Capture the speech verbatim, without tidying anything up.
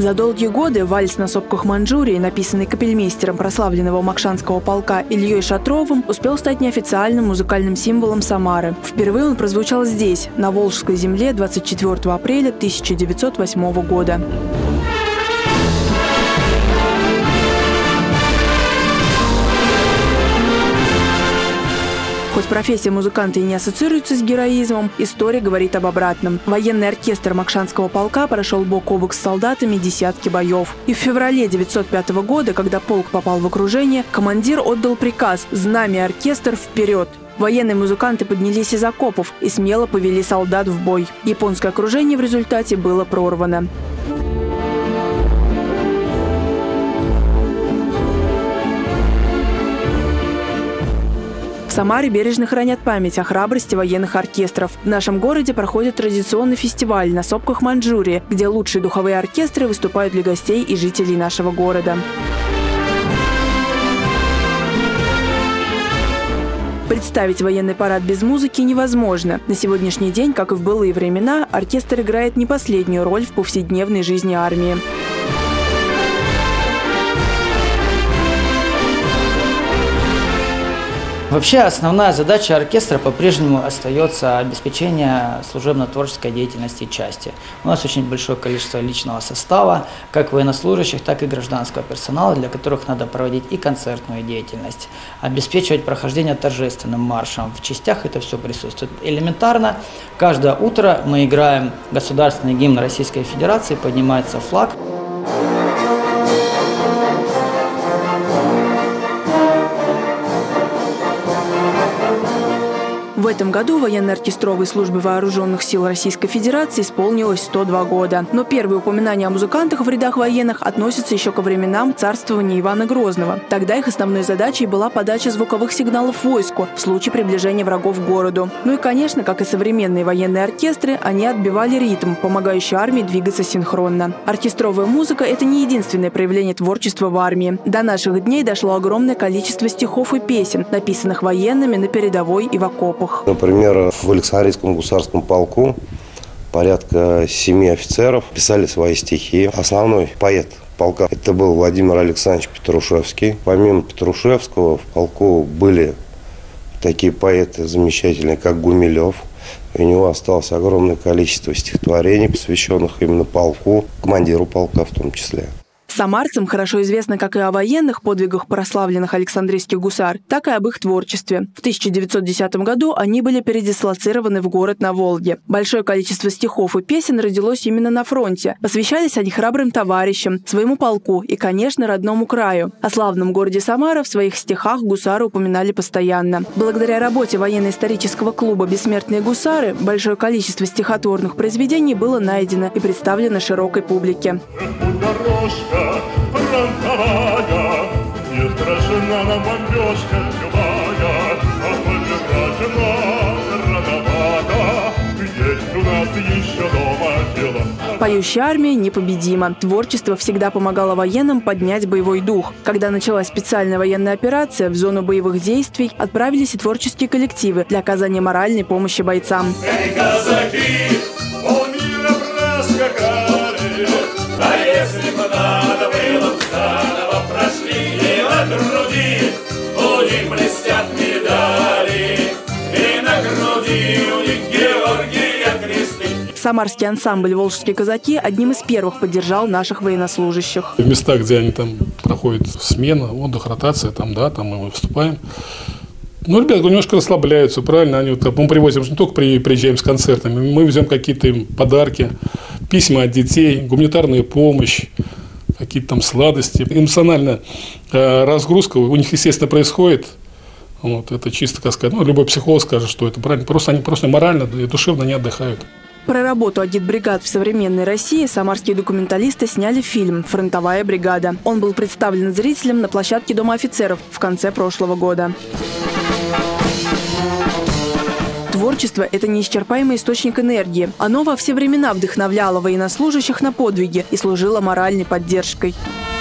За долгие годы вальс на сопках Маньчжурии, написанный капельмейстером прославленного Макшанского полка Ильей Шатровым, успел стать неофициальным музыкальным символом Самары. Впервые он прозвучал здесь, на Волжской земле, двадцать четвёртого апреля тысяча девятьсот восьмого года. Хоть профессия музыканта и не ассоциируется с героизмом, история говорит об обратном. Военный оркестр Макшанского полка прошел бок о бок с солдатами десятки боев. И в феврале девятьсот пятого года, когда полк попал в окружение, командир отдал приказ «Знамя оркестр вперед!». Военные музыканты поднялись из окопов и смело повели солдат в бой. Японское окружение в результате было прорвано. В Самаре бережно хранят память о храбрости военных оркестров. В нашем городе проходит традиционный фестиваль на сопках Маньчжурии, где лучшие духовые оркестры выступают для гостей и жителей нашего города. Представить военный парад без музыки невозможно. На сегодняшний день, как и в былые времена, оркестр играет не последнюю роль в повседневной жизни армии. Вообще основная задача оркестра по-прежнему остается обеспечение служебно-творческой деятельности части. У нас очень большое количество личного состава, как военнослужащих, так и гражданского персонала, для которых надо проводить и концертную деятельность, обеспечивать прохождение торжественным маршем. В частях это все присутствует. Элементарно, каждое утро мы играем государственный гимн Российской Федерации, поднимается флаг. В этом году военно-оркестровой службе Вооруженных сил Российской Федерации исполнилось сто два года. Но первые упоминания о музыкантах в рядах военных относятся еще ко временам царствования Ивана Грозного. Тогда их основной задачей была подача звуковых сигналов войску в случае приближения врагов к городу. Ну и, конечно, как и современные военные оркестры, они отбивали ритм, помогающий армии двигаться синхронно. Оркестровая музыка – это не единственное проявление творчества в армии. До наших дней дошло огромное количество стихов и песен, написанных военными на передовой и в окопах. Например, в Александрийском гусарском полку порядка семи офицеров писали свои стихи. Основной поэт полка – это был Владимир Александрович Петрушевский. Помимо Петрушевского в полку были такие поэты замечательные, как Гумилев. У него осталось огромное количество стихотворений, посвященных именно полку, командиру полка в том числе. Самарцам хорошо известно как и о военных подвигах прославленных Александрийских гусар, так и об их творчестве. В тысяча девятьсот десятом году они были передислоцированы в город на Волге. Большое количество стихов и песен родилось именно на фронте. Посвящались они храбрым товарищам, своему полку и, конечно, родному краю. О славном городе Самара в своих стихах гусары упоминали постоянно. Благодаря работе военно-исторического клуба «Бессмертные гусары» большое количество стихотворных произведений было найдено и представлено широкой публике. Фронтовая, не страшна нам бомбежка любая, а хоть страшна родовая, есть у нас еще дома дело. Поющая армия непобедима. Творчество всегда помогало военным поднять боевой дух. Когда началась специальная военная операция, в зону боевых действий отправились и творческие коллективы для оказания моральной помощи бойцам. Эй, казаки, полмира проскакали, а если бы надо было, заново прошли, и на груди у них блестят медали, и на груди у них Георгия кресты. Самарский ансамбль «Волжские казаки» одним из первых поддержал наших военнослужащих. В местах, где они там проходят смена, отдых, ротация, там, да, там мы выступаем. Ну, ребята немножко расслабляются, правильно? Они, вот, мы привозим, не только приезжаем с концертами, мы везем какие-то им подарки, письма от детей, гуманитарную помощь, какие-то там сладости. Эмоциональная э, разгрузка у них, естественно, происходит. Вот, это чисто, как сказать, ну, любой психолог скажет, что это правильно. Просто они просто морально и душевно не отдыхают. Про работу агитбригад в современной России самарские документалисты сняли фильм «Фронтовая бригада». Он был представлен зрителям на площадке Дома офицеров в конце прошлого года. Творчество – это неисчерпаемый источник энергии. Оно во все времена вдохновляло военнослужащих на подвиги и служило моральной поддержкой.